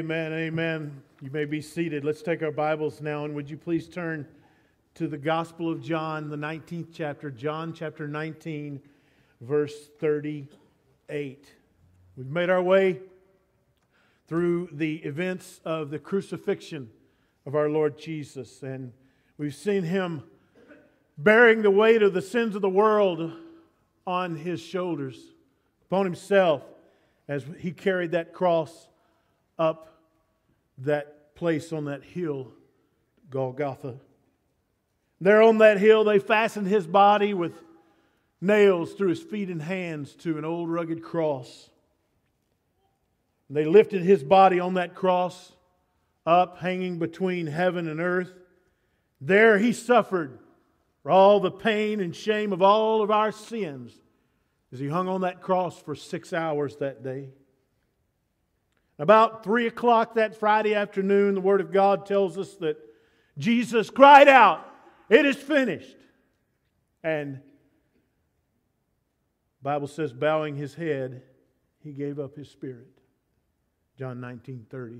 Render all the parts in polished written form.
Amen, amen. You may be seated. Let's take our Bibles now, and would you please turn to the Gospel of John, the 19th chapter, John chapter 19, verse 38. We've made our way through the events of the crucifixion of our Lord Jesus, and we've seen Him bearing the weight of the sins of the world on His shoulders, upon Himself, as He carried that cross up that place on that hill, Golgotha. There on that hill, they fastened His body with nails through His feet and hands to an old rugged cross. They lifted His body on that cross up, hanging between heaven and earth. There He suffered for all the pain and shame of all of our sins as He hung on that cross for 6 hours that day. About 3 o'clock that Friday afternoon, the Word of God tells us that Jesus cried out, "It is finished." And the Bible says, bowing His head, He gave up His spirit. John 19:30.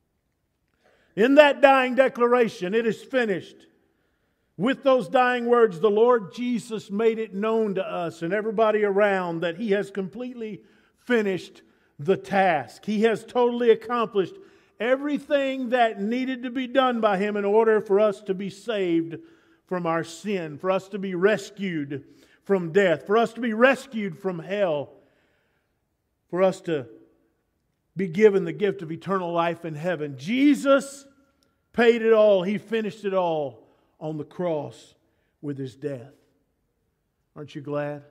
In that dying declaration, "It is finished," with those dying words, the Lord Jesus made it known to us and everybody around that He has completely finished the task. He has totally accomplished everything that needed to be done by Him in order for us to be saved from our sin, for us to be rescued from death, for us to be rescued from hell, for us to be given the gift of eternal life in heaven. Jesus paid it all. He finished it all on the cross with His death. Aren't you glad?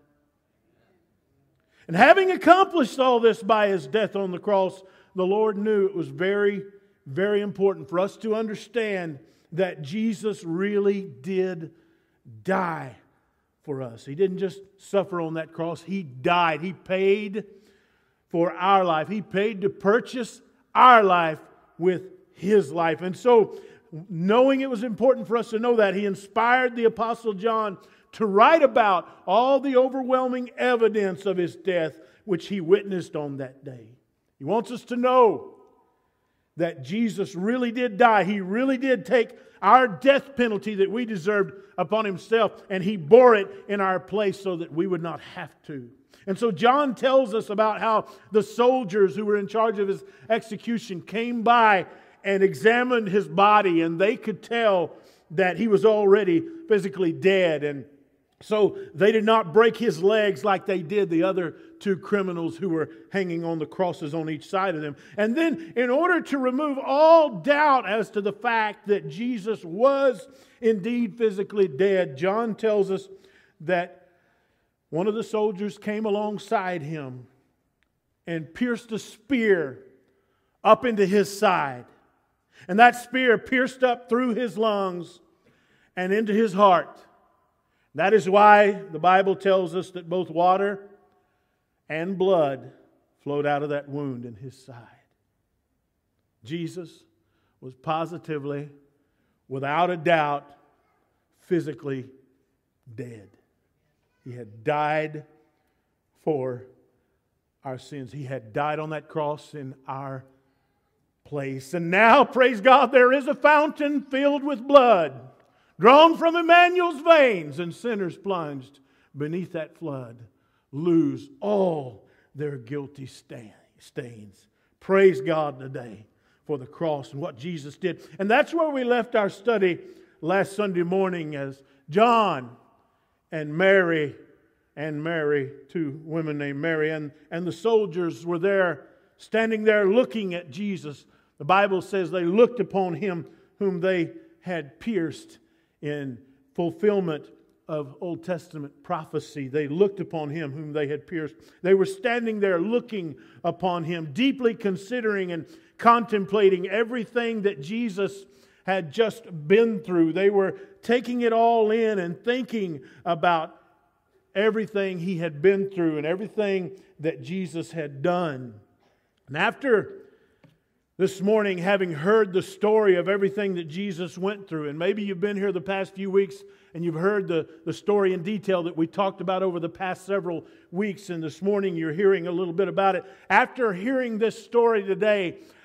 And having accomplished all this by His death on the cross, the Lord knew it was very, very important for us to understand that Jesus really did die for us. He didn't just suffer on that cross. He died. He paid for our life. He paid to purchase our life with His life. And so, knowing it was important for us to know that, He inspired the Apostle John to write about all the overwhelming evidence of His death, which he witnessed on that day. He wants us to know that Jesus really did die. He really did take our death penalty that we deserved upon Himself, and He bore it in our place so that we would not have to. And so John tells us about how the soldiers who were in charge of His execution came by and examined His body, and they could tell that He was already physically dead. And so they did not break His legs like they did the other two criminals who were hanging on the crosses on each side of them. And then, in order to remove all doubt as to the fact that Jesus was indeed physically dead, John tells us that one of the soldiers came alongside Him and pierced a spear up into His side. And that spear pierced up through His lungs and into His heart. That is why the Bible tells us that both water and blood flowed out of that wound in His side. Jesus was positively, without a doubt, physically dead. He had died for our sins. He had died on that cross in our place. And now, praise God, there is a fountain filled with blood, drawn from Emmanuel's veins, and sinners plunged beneath that flood lose all their guilty stains. Praise God today for the cross and what Jesus did. And that's where we left our study last Sunday morning, as John and Mary, two women named Mary, and the soldiers were there, standing there looking at Jesus. The Bible says they looked upon Him whom they had pierced in fulfillment of Old Testament prophecy. They looked upon Him whom they had pierced. They were standing there looking upon Him, deeply considering and contemplating everything that Jesus had just been through. They were taking it all in and thinking about everything He had been through and everything that Jesus had done. And after this morning, having heard the story of everything that Jesus went through, and maybe you've been here the past few weeks and you've heard the story in detail that we talked about over the past several weeks, and this morning you're hearing a little bit about it. After hearing this story today,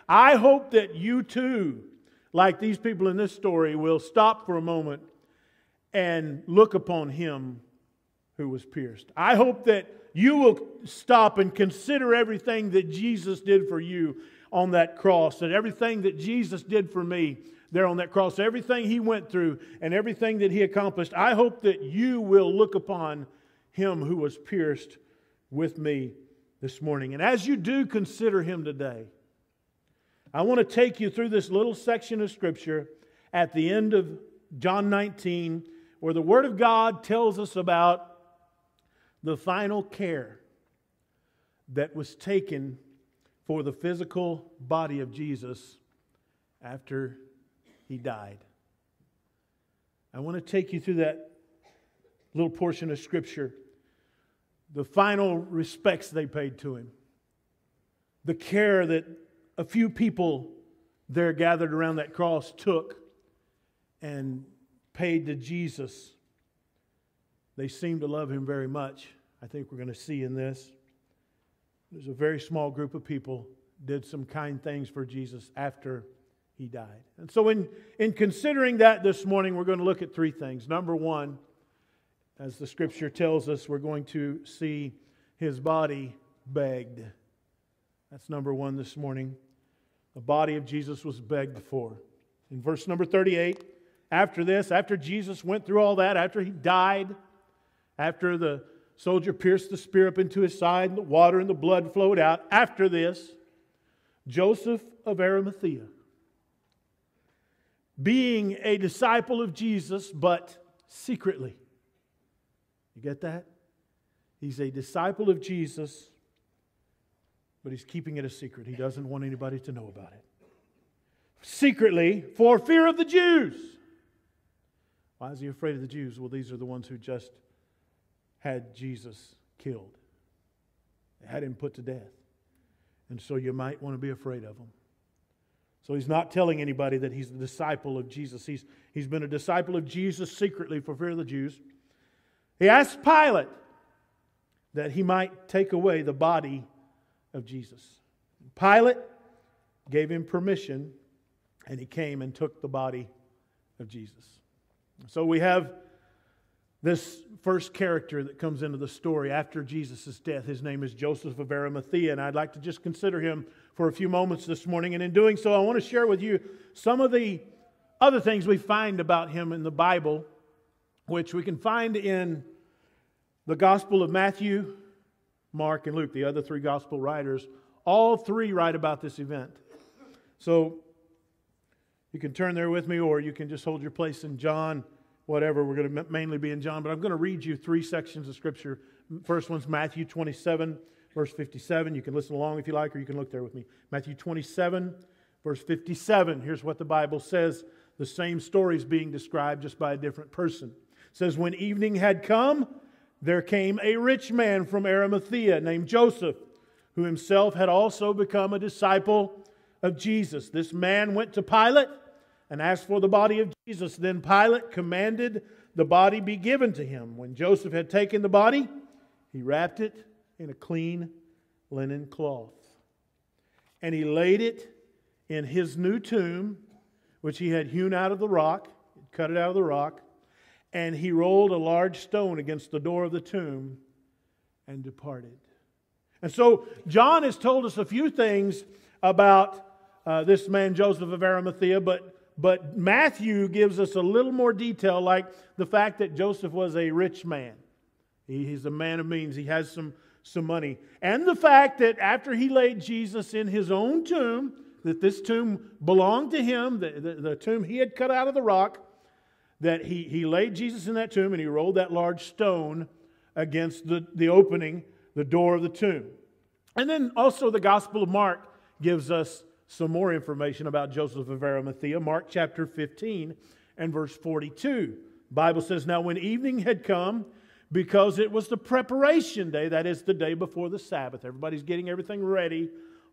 I hope that you too, like these people in this story, will stop for a moment and look upon Him who was pierced. I hope that you will stop and consider everything that Jesus did for you on that cross, and everything that Jesus did for me there on that cross, everything He went through and everything that He accomplished. I hope that you will look upon Him who was pierced with me this morning. And as you do consider Him today, I want to take you through this little section of Scripture at the end of John 19, where the Word of God tells us about the final care that was taken for the physical body of Jesus after He died. I want to take you through that little portion of Scripture. The final respects they paid to Him. The care that a few people there gathered around that cross took and paid to Jesus. They seemed to love Him very much. I think we're going to see in this. There's a very small group of people did some kind things for Jesus after He died. And so in considering that this morning, we're going to look at three things. Number one, as the Scripture tells us, we're going to see His body begged. That's number one this morning. The body of Jesus was begged for. In verse number 38, after this, after Jesus went through all that, after He died, after the soldier pierced the spear up into His side, and the water and the blood flowed out, after this, Joseph of Arimathea, being a disciple of Jesus, but secretly. You get that? He's a disciple of Jesus, but he's keeping it a secret. He doesn't want anybody to know about it. Secretly, for fear of the Jews. Why is he afraid of the Jews? Well, these are the ones who just had Jesus killed. They had Him put to death. And so you might want to be afraid of him. So he's not telling anybody that he's the disciple of Jesus. He's been a disciple of Jesus secretly for fear of the Jews. He asked Pilate that he might take away the body of Jesus. Pilate gave him permission, and he came and took the body of Jesus. So we have this first character that comes into the story after Jesus' death. His name is Joseph of Arimathea, and I'd like to just consider him for a few moments this morning. And in doing so, I want to share with you some of the other things we find about him in the Bible, which we can find in the Gospel of Matthew, Mark, and Luke, the other three Gospel writers. All three write about this event. So you can turn there with me, or you can just hold your place in John. Whatever, we're going to mainly be in John, but I'm going to read you three sections of Scripture. First one's Matthew 27, verse 57. You can listen along if you like, or you can look there with me. Matthew 27, verse 57. Here's what the Bible says. The same story is being described just by a different person. It says, when evening had come, there came a rich man from Arimathea named Joseph, who himself had also become a disciple of Jesus. This man went to Pilate and asked for the body of Jesus. Then Pilate commanded the body be given to him. When Joseph had taken the body, he wrapped it in a clean linen cloth. And he laid it in his new tomb, which he had hewn out of the rock, cut it out of the rock, and he rolled a large stone against the door of the tomb and departed. And so John has told us a few things about this man Joseph of Arimathea, but Matthew gives us a little more detail, like the fact that Joseph was a rich man. He's a man of means. He has some money. And the fact that after he laid Jesus in his own tomb, that this tomb belonged to him, the tomb he had cut out of the rock, that he laid Jesus in that tomb and he rolled that large stone against the opening, the door of the tomb. And then also the Gospel of Mark gives us some more information about Joseph of Arimathea. Mark chapter 15 and verse 42. The Bible says, now when evening had come, because it was the preparation day, that is the day before the Sabbath. Everybody's getting everything ready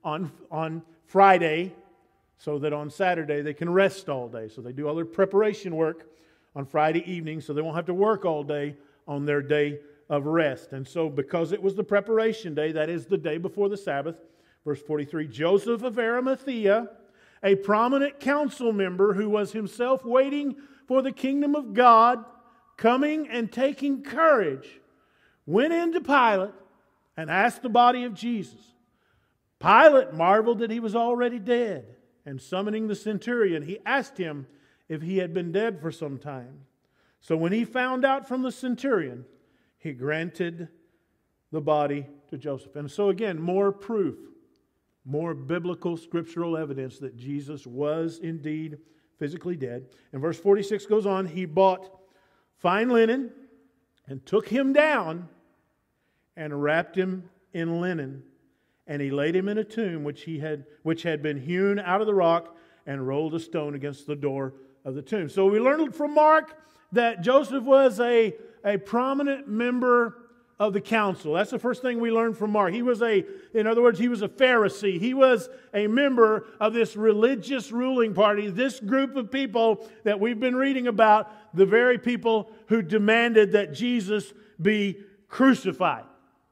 on Friday so that on Saturday they can rest all day. So they do all their preparation work on Friday evening so they won't have to work all day on their day of rest. And so because it was the preparation day, that is the day before the Sabbath, Verse 43, Joseph of Arimathea, a prominent council member who was himself waiting for the kingdom of God, coming and taking courage, went into Pilate and asked the body of Jesus. Pilate marveled that he was already dead, and summoning the centurion, he asked him if he had been dead for some time. So when he found out from the centurion, he granted the body to Joseph. And so again, more proof, more biblical scriptural evidence that Jesus was indeed physically dead. And verse 46 goes on, he bought fine linen and took him down and wrapped him in linen. And he laid him in a tomb which had been hewn out of the rock, and rolled a stone against the door of the tomb. So we learned from Mark that Joseph was a prominent member of the council. That's the first thing we learned from Mark. He was in other words, he was a Pharisee. He was a member of this religious ruling party, this group of people that we've been reading about, the very people who demanded that Jesus be crucified.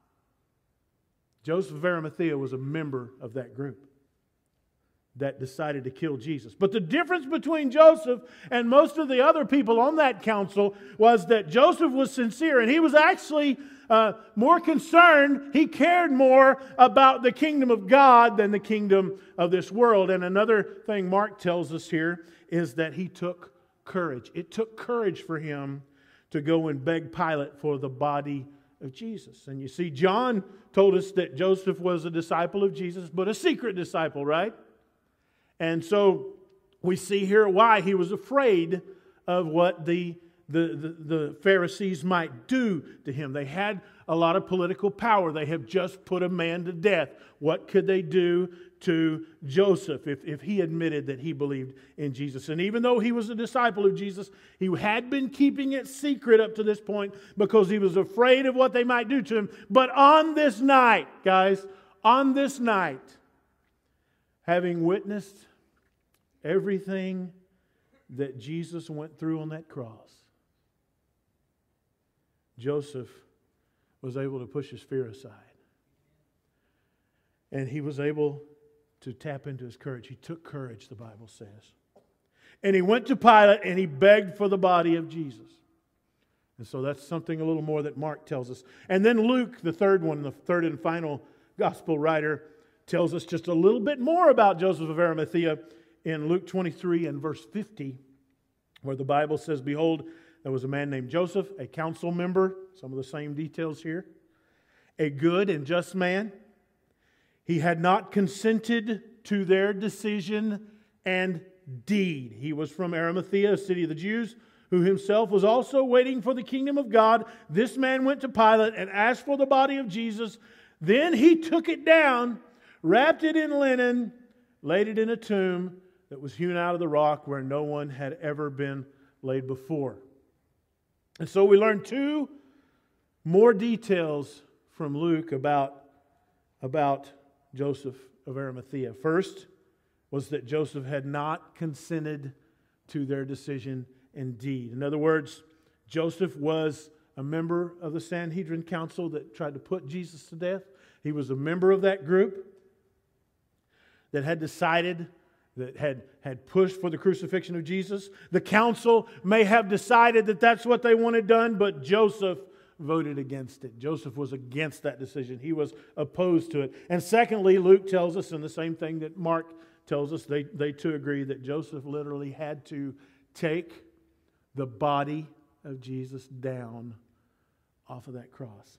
Joseph of Arimathea was a member of that group that decided to kill Jesus. But the difference between Joseph and most of the other people on that council was that Joseph was sincere, and he was actually more concerned. He cared more about the kingdom of God than the kingdom of this world. And another thing Mark tells us here is that he took courage. It took courage for him to go and beg Pilate for the body of Jesus. And you see, John told us that Joseph was a disciple of Jesus, but a secret disciple, right? And so we see here why he was afraid of what the Pharisees might do to him. They had a lot of political power. They have just put a man to death. What could they do to Joseph if he admitted that he believed in Jesus? And even though he was a disciple of Jesus, he had been keeping it secret up to this point because he was afraid of what they might do to him. But on this night, guys, on this night, having witnessed everything that Jesus went through on that cross, Joseph was able to push his fear aside. And he was able to tap into his courage. He took courage, the Bible says. And he went to Pilate and he begged for the body of Jesus. And so that's something a little more that Mark tells us. And then Luke, the third and final gospel writer, tells us just a little bit more about Joseph of Arimathea in Luke 23 and verse 50, where the Bible says, behold, there was a man named Joseph, a council member, some of the same details here, a good and just man. He had not consented to their decision and deed. He was from Arimathea, a city of the Jews, who himself was also waiting for the kingdom of God. This man went to Pilate and asked for the body of Jesus. Then he took it down, wrapped it in linen, laid it in a tomb that was hewn out of the rock where no one had ever been laid before. And so we learn two more details from Luke about Joseph of Arimathea. First was that Joseph had not consented to their decision and deed. In other words, Joseph was a member of the Sanhedrin council that tried to put Jesus to death. He was a member of that group that had decided, that had pushed for the crucifixion of Jesus. The council may have decided that that's what they wanted done, but Joseph voted against it. Joseph was against that decision. He was opposed to it. And secondly, Luke tells us, and the same thing that Mark tells us, they too agree that Joseph literally had to take the body of Jesus down off of that cross.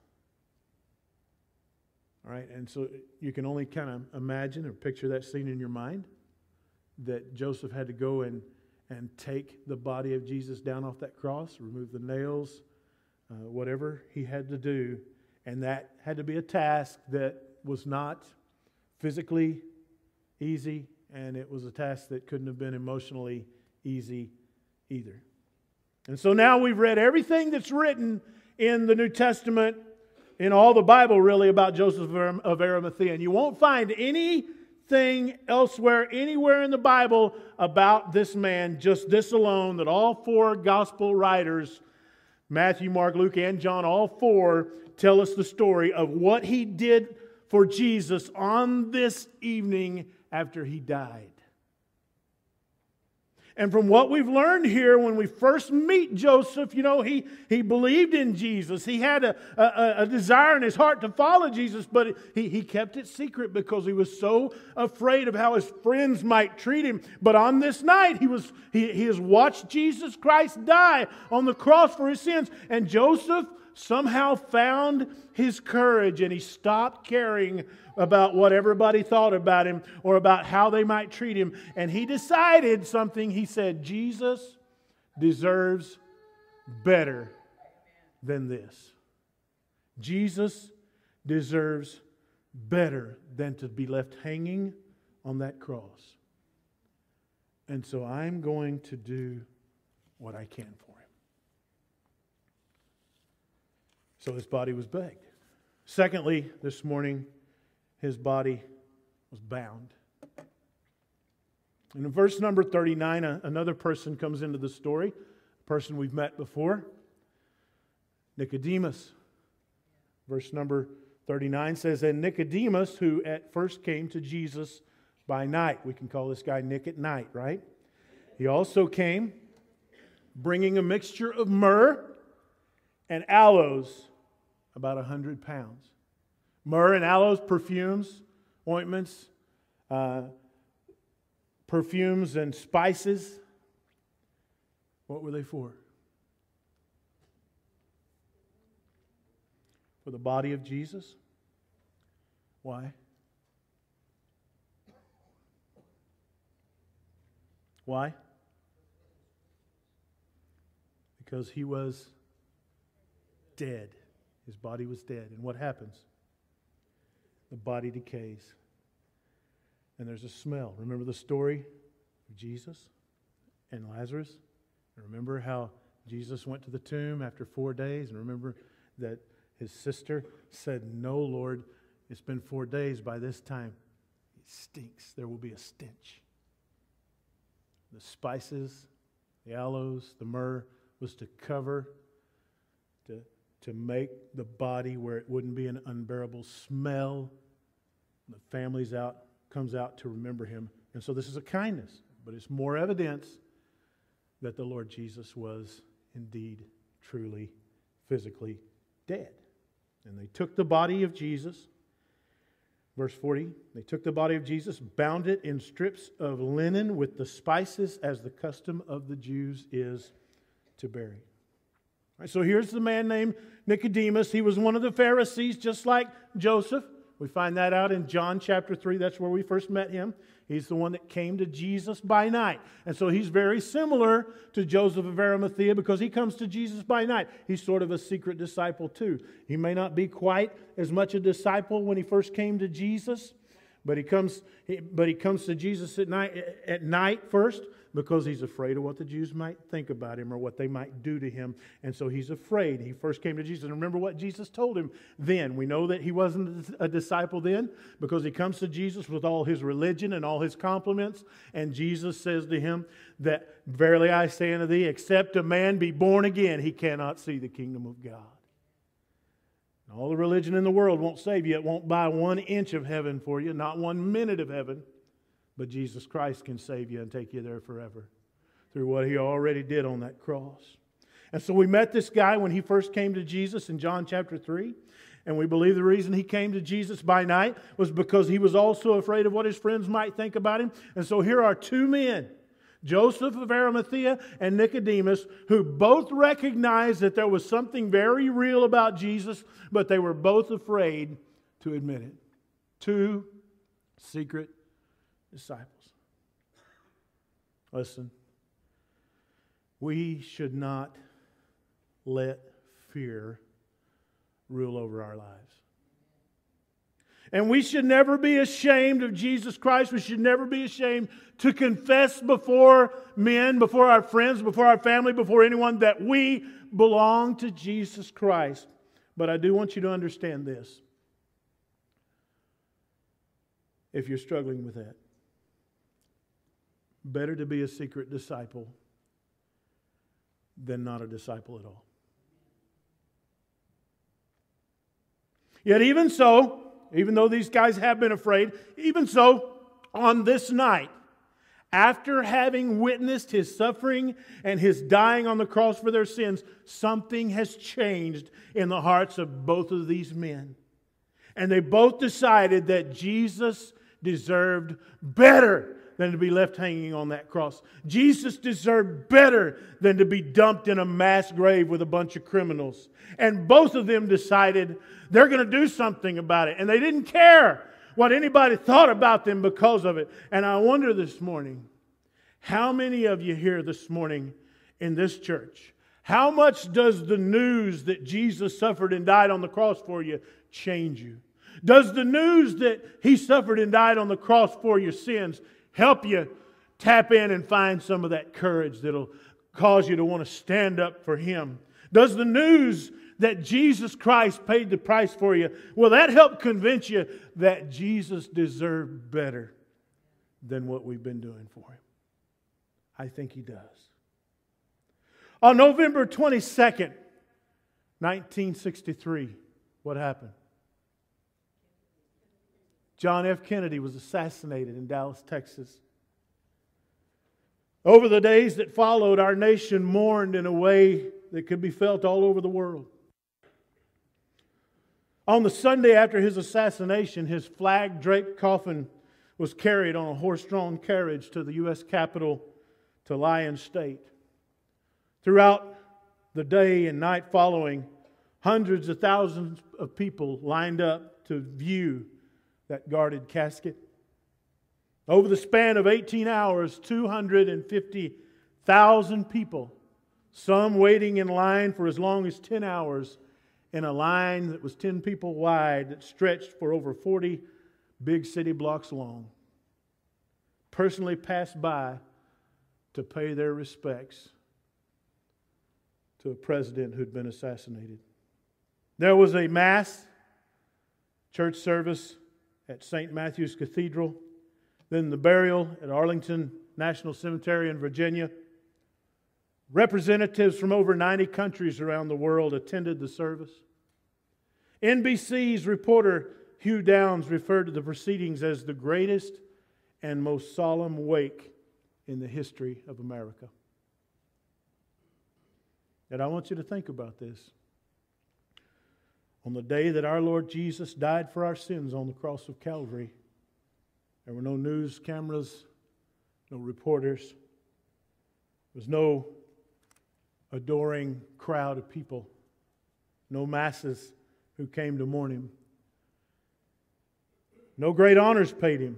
All right, and so you can only kind of imagine or picture that scene in your mind, that Joseph had to go and take the body of Jesus down off that cross, remove the nails, whatever he had to do. And that had to be a task that was not physically easy, and it was a task that couldn't have been emotionally easy either. And so now we've read everything that's written in the New Testament, in all the Bible really, about Joseph of Arimathea. And you won't find anything elsewhere, anywhere in the Bible about this man, just this alone, that all four gospel writers, Matthew, Mark, Luke, and John, all four tell us the story of what he did for Jesus on this evening after He died. And from what we've learned here, when we first meet Joseph, he believed in Jesus. He had a desire in his heart to follow Jesus, but he kept it secret because he was so afraid of how his friends might treat him. But on this night, he has watched Jesus Christ die on the cross for his sins. And Joseph somehow found his courage and he stopped caring about what everybody thought about him or about how they might treat him. And he decided something. He said, Jesus deserves better than this. Jesus deserves better than to be left hanging on that cross. And so I'm going to do what I can for him. So his body was begged. Secondly, this morning, his body was bound. And in verse number 39, another person comes into the story, a person we've met before, Nicodemus. Verse number 39 says, and Nicodemus, who at first came to Jesus by night. We can call this guy Nick at night, right? He also came bringing a mixture of myrrh and aloes, about 100 pounds. Myrrh and aloes, perfumes, ointments, perfumes and spices. What were they for? For the body of Jesus. Why? Why? Because he was dead. His body was dead. And what happens? The body decays. And there's a smell. Remember the story of Jesus and Lazarus? And remember how Jesus went to the tomb after 4 days? And remember that his sister said, no, Lord, it's been 4 days. By this time, it stinks. There will be a stench. The spices, the aloes, the myrrh was to cover, to make the body where it wouldn't be an unbearable smell. The family comes out to remember him. And so this is a kindness, but it's more evidence that the Lord Jesus was indeed, truly, physically dead. And they took the body of Jesus, verse 40, they took the body of Jesus, bound it in strips of linen with the spices as the custom of the Jews is to bury. All right, so here's the man named Nicodemus. He was one of the Pharisees, just like Joseph. We find that out in John chapter 3. That's where we first met him. He's the one that came to Jesus by night. And so he's very similar to Joseph of Arimathea because he comes to Jesus by night. He's sort of a secret disciple too. He may not be quite as much a disciple when he first came to Jesus, but he comes to Jesus at night first, because he's afraid of what the Jews might think about him or what they might do to him. And so he's afraid. He first came to Jesus. And remember what Jesus told him then. We know that he wasn't a disciple then because he comes to Jesus with all his religion and all his compliments. And Jesus says to him that, verily I say unto thee, except a man be born again, he cannot see the kingdom of God. All the religion in the world won't save you. It won't buy 1 inch of heaven for you, not 1 minute of heaven. But Jesus Christ can save you and take you there forever through what He already did on that cross. And so we met this guy when he first came to Jesus in John chapter 3. And we believe the reason he came to Jesus by night was because he was also afraid of what his friends might think about him. And so here are 2 men, Joseph of Arimathea and Nicodemus, who both recognized that there was something very real about Jesus, but they were both afraid to admit it. 2 secret disciples. Listen, we should not let fear rule over our lives. And we should never be ashamed of Jesus Christ. We should never be ashamed to confess before men, before our friends, before our family, before anyone that we belong to Jesus Christ. But I do want you to understand this. If you're struggling with that, better to be a secret disciple than not a disciple at all. Yet even so, even though these guys have been afraid, even so, on this night, after having witnessed His suffering and His dying on the cross for their sins, something has changed in the hearts of both of these men. And they both decided that Jesus deserved better than to be left hanging on that cross. Jesus deserved better than to be dumped in a mass grave with a bunch of criminals. And both of them decided they're going to do something about it. And they didn't care what anybody thought about them because of it. And I wonder this morning, how many of you here this morning in this church, how much does the news that Jesus suffered and died on the cross for you change you? Does the news that He suffered and died on the cross for your sins help you tap in and find some of that courage that'll cause you to want to stand up for Him? Does the news that Jesus Christ paid the price for you, will that help convince you that Jesus deserved better than what we've been doing for Him? I think He does. On November 22nd, 1963, what happened? John F. Kennedy was assassinated in Dallas, Texas. Over the days that followed, our nation mourned in a way that could be felt all over the world. On the Sunday after his assassination, his flag-draped coffin was carried on a horse-drawn carriage to the U.S. Capitol to lie in state. Throughout the day and night following, hundreds of thousands of people lined up to view that guarded casket. Over the span of 18 hours, 250,000 people, some waiting in line for as long as 10 hours, in a line that was 10 people wide that stretched for over 40 big city blocks long, personally passed by to pay their respects to a president who'd been assassinated. There was a mass church service at St. Matthew's Cathedral, then the burial at Arlington National Cemetery in Virginia. Representatives from over 90 countries around the world attended the service. NBC's reporter Hugh Downs referred to the proceedings as the greatest and most solemn wake in the history of America. And I want you to think about this. On the day that our Lord Jesus died for our sins on the cross of Calvary, there were no news cameras, no reporters. There was no adoring crowd of people, no masses who came to mourn Him. No great honors paid Him.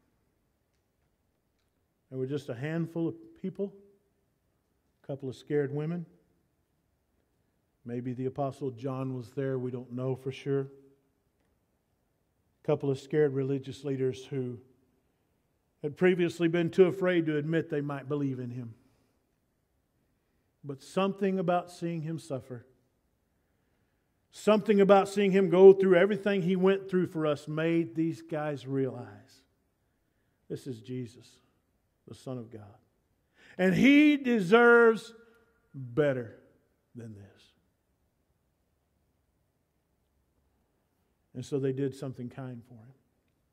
There were just a handful of people, a couple of scared women. Maybe the Apostle John was there, we don't know for sure. A couple of scared religious leaders who had previously been too afraid to admit they might believe in Him. But something about seeing Him suffer, something about seeing Him go through everything He went through for us made these guys realize this is Jesus, the Son of God. And He deserves better than this. And so they did something kind for Him.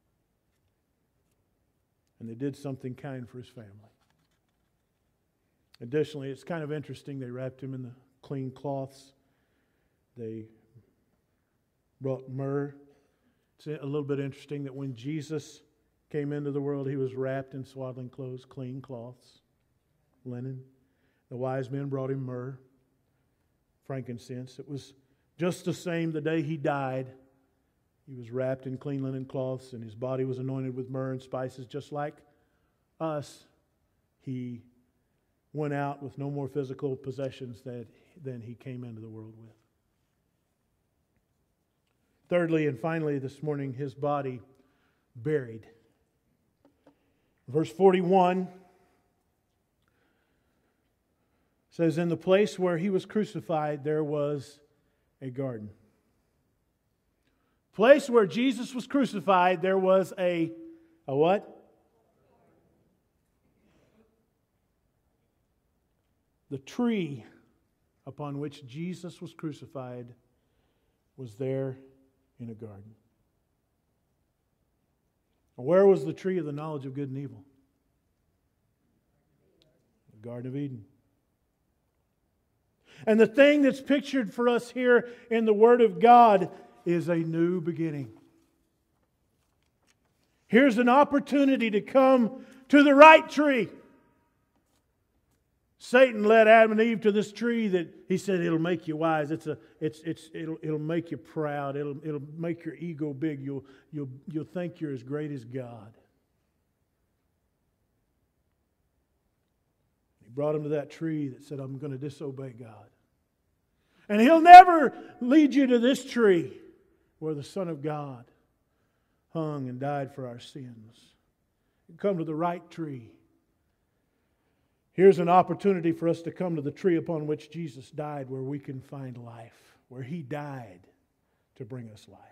And they did something kind for His family. Additionally, it's kind of interesting, they wrapped Him in the clean cloths. They brought myrrh. It's a little bit interesting that when Jesus came into the world, He was wrapped in swaddling clothes, clean cloths, linen. The wise men brought Him myrrh, frankincense. It was just the same the day He died. He was wrapped in clean linen cloths, and His body was anointed with myrrh and spices, just like us. He went out with no more physical possessions than He came into the world with. Thirdly and finally this morning, His body buried. Verse 41 says, in the place where He was crucified, there was a garden. Place where Jesus was crucified, there was a what? The tree upon which Jesus was crucified was there in a garden. Where was the tree of the knowledge of good and evil? The Garden of Eden. And the thing that's pictured for us here in the Word of God is a new beginning. Here's an opportunity to come to the right tree. Satan led Adam and Eve to this tree that he said it'll make you wise. It'll make you proud. It'll make your ego big. You'll think you're as great as God. He brought him to that tree that said, I'm going to disobey God. And He'll never lead you to this tree where the Son of God hung and died for our sins. You come to the right tree. Here's an opportunity for us to come to the tree upon which Jesus died, where we can find life, where He died to bring us life.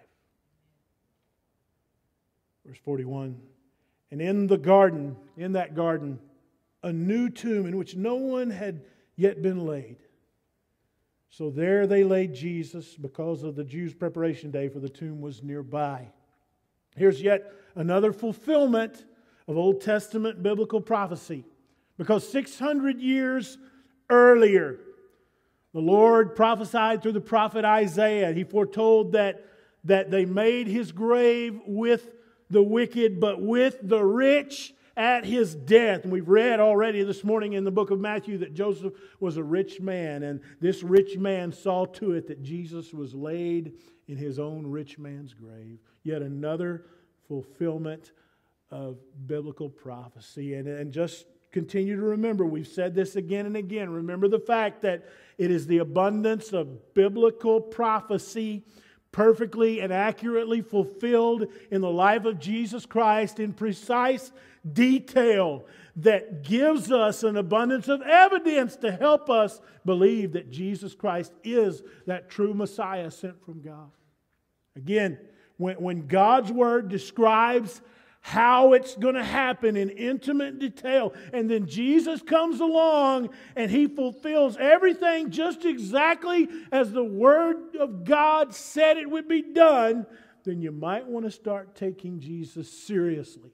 Verse 41, and in that garden, a new tomb in which no one had yet been laid. So there they laid Jesus because of the Jews' preparation day, for the tomb was nearby. Here's yet another fulfillment of Old Testament biblical prophecy. Because 600 years earlier, the Lord prophesied through the prophet Isaiah. He foretold that they made His grave with the wicked, but with the rich at His death. And we've read already this morning in the book of Matthew that Joseph was a rich man. And this rich man saw to it that Jesus was laid in his own rich man's grave. Yet another fulfillment of biblical prophecy. And just continue to remember, we've said this again and again. Remember the fact that it is the abundance of biblical prophecy perfectly and accurately fulfilled in the life of Jesus Christ in precise detail that gives us an abundance of evidence to help us believe that Jesus Christ is that true Messiah sent from God. Again, when God's Word describes how it's going to happen in intimate detail, and then Jesus comes along and He fulfills everything just exactly as the Word of God said it would be done, then you might want to start taking Jesus seriously.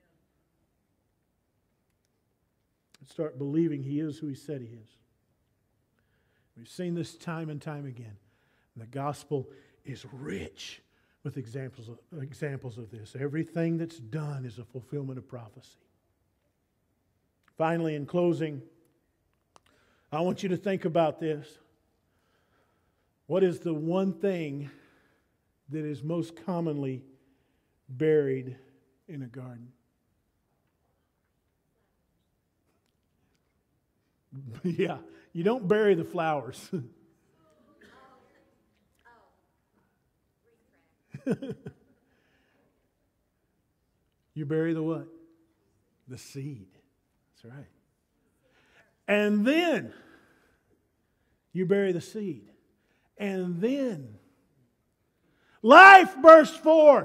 And start believing He is who He said He is. We've seen this time and time again. The gospel is rich with examples of this. Everything that's done is a fulfillment of prophecy. Finally, in closing, I want you to think about this. What is the one thing that is most commonly buried in a garden? Yeah, you don't bury the flowers. You bury the what? The seed. That's right. And then you bury the seed. And then life bursts forth.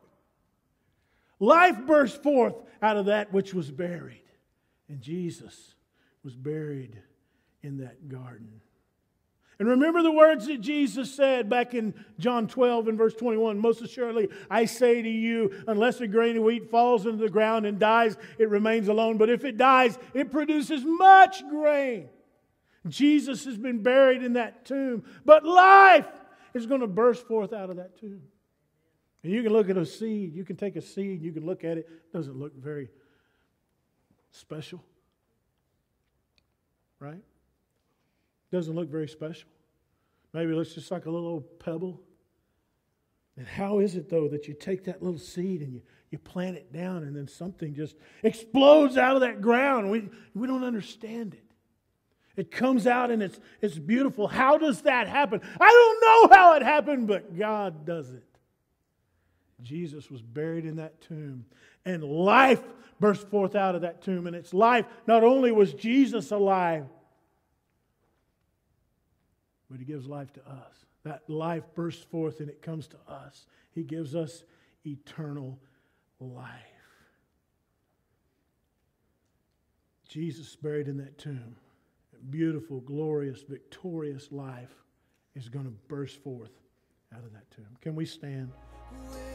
Life bursts forth out of that which was buried. And Jesus was buried in that garden. And remember the words that Jesus said back in John 12 and verse 21. Most assuredly, I say to you, unless a grain of wheat falls into the ground and dies, it remains alone. But if it dies, it produces much grain. Jesus has been buried in that tomb. But life is going to burst forth out of that tomb. And you can look at a seed. You can take a seed. You can look at it. It doesn't look very special. Right? Doesn't look very special. Maybe it looks just like a little old pebble. And how is it, though, that you take that little seed and you plant it down and then something just explodes out of that ground? We don't understand it. It comes out and it's beautiful. How does that happen? I don't know how it happened, but God does it. Jesus was buried in that tomb, and life burst forth out of that tomb. And it's life. Not only was Jesus alive, but He gives life to us. That life bursts forth and it comes to us. He gives us eternal life. Jesus buried in that tomb. That beautiful, glorious, victorious life is going to burst forth out of that tomb. Can we stand?